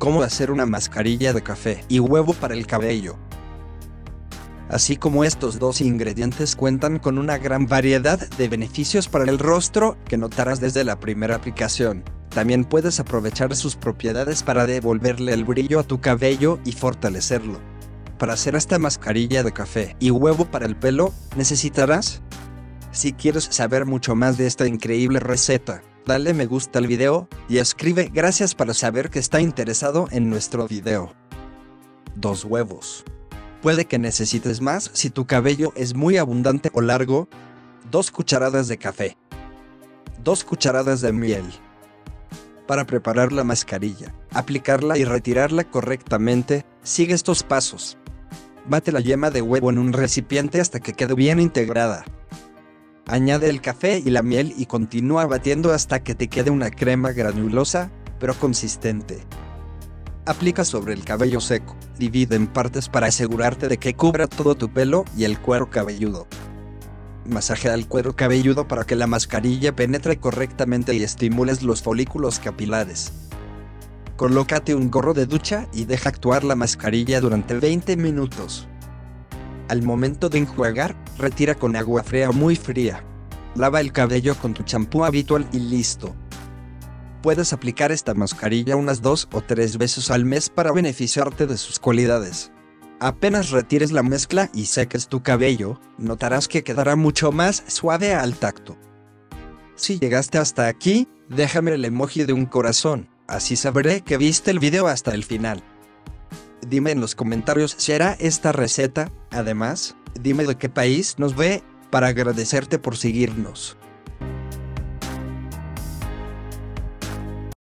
cómo hacer una mascarilla de café y huevo para el cabello. Así como estos dos ingredientes cuentan con una gran variedad de beneficios para el rostro que notarás desde la primera aplicación, también puedes aprovechar sus propiedades para devolverle el brillo a tu cabello y fortalecerlo. Para hacer esta mascarilla de café y huevo para el pelo, necesitarás. Si quieres saber mucho más de esta increíble receta, dale me gusta al video y escribe gracias para saber que está interesado en nuestro video. 2 huevos. Puede que necesites más si tu cabello es muy abundante o largo. 2 cucharadas de café. 2 cucharadas de miel. Para preparar la mascarilla, aplicarla y retirarla correctamente, sigue estos pasos. Bate la yema de huevo en un recipiente hasta que quede bien integrada. Añade el café y la miel y continúa batiendo hasta que te quede una crema granulosa, pero consistente. Aplica sobre el cabello seco, divide en partes para asegurarte de que cubra todo tu pelo y el cuero cabelludo. Masajea el cuero cabelludo para que la mascarilla penetre correctamente y estimules los folículos capilares. Colócate un gorro de ducha y deja actuar la mascarilla durante 20 minutos. Al momento de enjuagar, retira con agua fría o muy fría. Lava el cabello con tu champú habitual y listo. Puedes aplicar esta mascarilla unas 2 o 3 veces al mes para beneficiarte de sus cualidades. Apenas retires la mezcla y seques tu cabello, notarás que quedará mucho más suave al tacto. Si llegaste hasta aquí, déjame el emoji de un corazón, así sabré que viste el video hasta el final. Dime en los comentarios si hará esta receta, además, dime de qué país nos ve, para agradecerte por seguirnos.